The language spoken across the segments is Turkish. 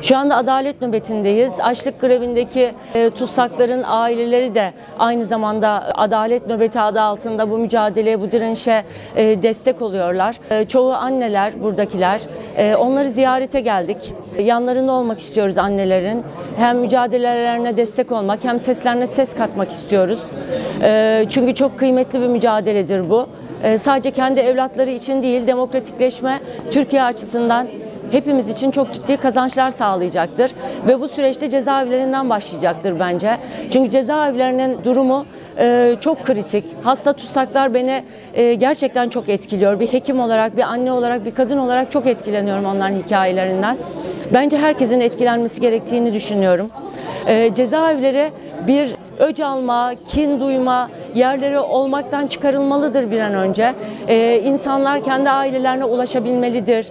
Şu anda adalet nöbetindeyiz. Açlık grevindeki tutsakların aileleri de aynı zamanda adalet nöbeti adı altında bu mücadeleye, bu direnişe destek oluyorlar. Çoğu anneler buradakiler. Onları ziyarete geldik. Yanlarında olmak istiyoruz annelerin. Hem mücadelelerine destek olmak hem seslerine ses katmak istiyoruz. Çünkü çok kıymetli bir mücadeledir bu. Sadece kendi evlatları için değil, demokratikleşme Türkiye açısından hepimiz için çok ciddi kazançlar sağlayacaktır. Ve bu süreçte cezaevlerinden başlayacaktır bence. Çünkü cezaevlerinin durumu çok kritik. Hasta tutsaklar beni gerçekten çok etkiliyor. Bir hekim olarak, bir anne olarak, bir kadın olarak çok etkileniyorum onların hikayelerinden. Bence herkesin etkilenmesi gerektiğini düşünüyorum. Cezaevleri bir öc alma, kin duyma yerleri olmaktan çıkarılmalıdır bir an önce. İnsanlar kendi ailelerine ulaşabilmelidir.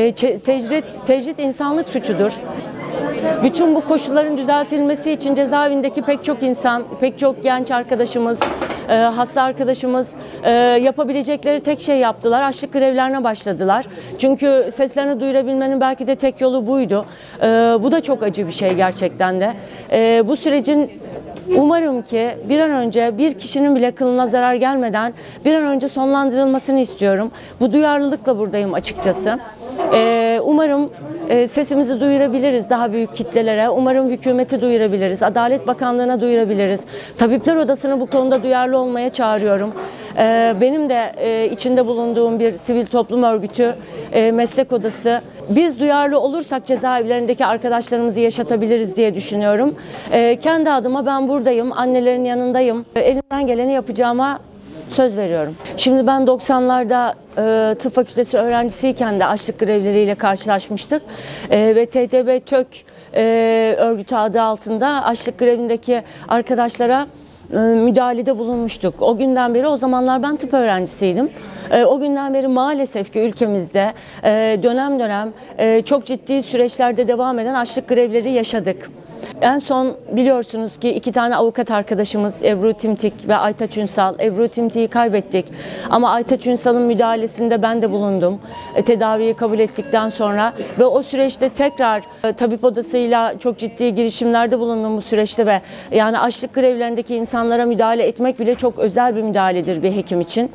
Tecrit insanlık suçudur. Bütün bu koşulların düzeltilmesi için cezaevindeki pek çok insan, pek çok genç arkadaşımız, hasta arkadaşımız yapabilecekleri tek şey yaptılar. Açlık grevlerine başladılar. Çünkü seslerini duyurabilmenin belki de tek yolu buydu. Bu da çok acı bir şey gerçekten de. Bu sürecin umarım ki bir an önce bir kişinin bile kılına zarar gelmeden bir an önce sonlandırılmasını istiyorum. Bu duyarlılıkla buradayım açıkçası. Umarım sesimizi duyurabiliriz daha büyük kitlelere. Umarım hükümeti duyurabiliriz. Adalet Bakanlığı'na duyurabiliriz. Tabipler Odası'nı bu konuda duyarlı olmaya çağırıyorum. Benim de içinde bulunduğum bir sivil toplum örgütü, meslek odası. Biz duyarlı olursak cezaevlerindeki arkadaşlarımızı yaşatabiliriz diye düşünüyorum. Kendi adıma ben buradayım, annelerin yanındayım. Elimden geleni yapacağıma söz veriyorum. Şimdi ben 90'larda tıp fakültesi öğrencisiyken de açlık grevleriyle karşılaşmıştık. Ve TTB TÖK örgütü adı altında açlık grevindeki arkadaşlara müdahalede bulunmuştuk. O günden beri, o zamanlar ben tıp öğrencisiydim. O günden beri maalesef ki ülkemizde dönem dönem çok ciddi süreçlerde devam eden açlık grevleri yaşadık. En son biliyorsunuz ki iki tane avukat arkadaşımız Ebru Timtik ve Aytaç Ünsal. Ebru Timtik'i kaybettik ama Aytaç Ünsal'ın müdahalesinde ben de bulundum. Tedaviyi kabul ettikten sonra ve o süreçte tekrar tabip odasıyla çok ciddi girişimlerde bulundum bu süreçte ve yani açlık grevlerindeki insanlara müdahale etmek bile çok özel bir müdahaledir bir hekim için.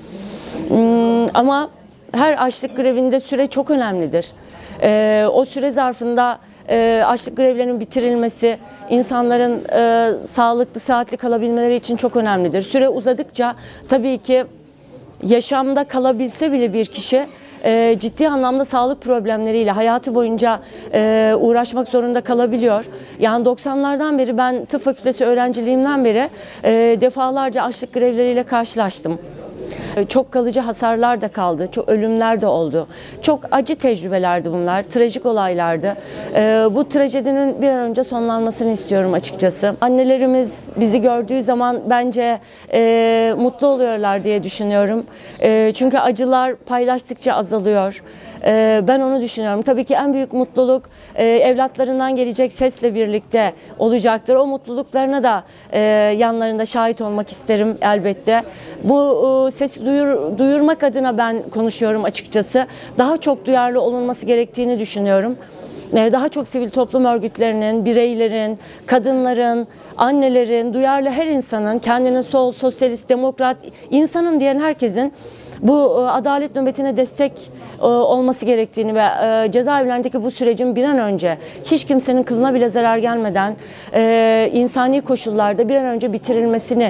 Ama her açlık grevinde süre çok önemlidir. O süre zarfında açlık grevlerinin bitirilmesi insanların sağlıklı, sıhhatli kalabilmeleri için çok önemlidir. Süre uzadıkça tabii ki yaşamda kalabilse bile bir kişi ciddi anlamda sağlık problemleriyle hayatı boyunca uğraşmak zorunda kalabiliyor. Yani 90'lardan beri ben tıp fakültesi öğrenciliğimden beri defalarca açlık grevleriyle karşılaştım. Çok kalıcı hasarlar da kaldı, çok ölümler de oldu. Çok acı tecrübelerdi bunlar, trajik olaylardı. Bu trajedinin bir an önce sonlanmasını istiyorum açıkçası. Annelerimiz bizi gördüğü zaman bence mutlu oluyorlar diye düşünüyorum. Çünkü acılar paylaştıkça azalıyor. Ben onu düşünüyorum. Tabii ki en büyük mutluluk evlatlarından gelecek sesle birlikte olacaktır. O mutluluklarına da yanlarında şahit olmak isterim elbette. Bu sesi duyurmak adına ben konuşuyorum açıkçası. Daha çok duyarlı olunması gerektiğini düşünüyorum. Daha çok sivil toplum örgütlerinin, bireylerin, kadınların, annelerin, duyarlı her insanın, kendini sol, sosyalist, demokrat, insanım diyen herkesin bu adalet nöbetine destek olması gerektiğini ve cezaevlerindeki bu sürecin bir an önce hiç kimsenin kılına bile zarar gelmeden insani koşullarda bir an önce bitirilmesini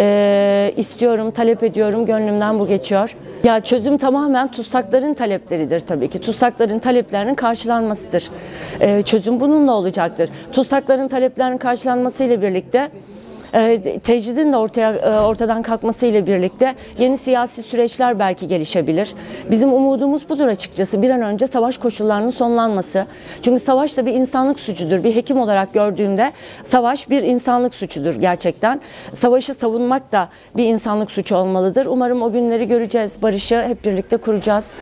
istiyorum, talep ediyorum. Gönlümden bu geçiyor. Ya çözüm tamamen tutsakların talepleridir tabii ki. Tutsakların taleplerinin karşılanmasıdır. Çözüm bununla olacaktır. Tutsakların taleplerinin karşılanmasıyla birlikte tecridin de ortadan kalkmasıyla birlikte yeni siyasi süreçler belki gelişebilir. Bizim umudumuz budur açıkçası. Bir an önce savaş koşullarının sonlanması. Çünkü savaş da bir insanlık suçudur. Bir hekim olarak gördüğümde savaş bir insanlık suçudur gerçekten. Savaşı savunmak da bir insanlık suçu olmalıdır. Umarım o günleri göreceğiz. Barışı hep birlikte kuracağız.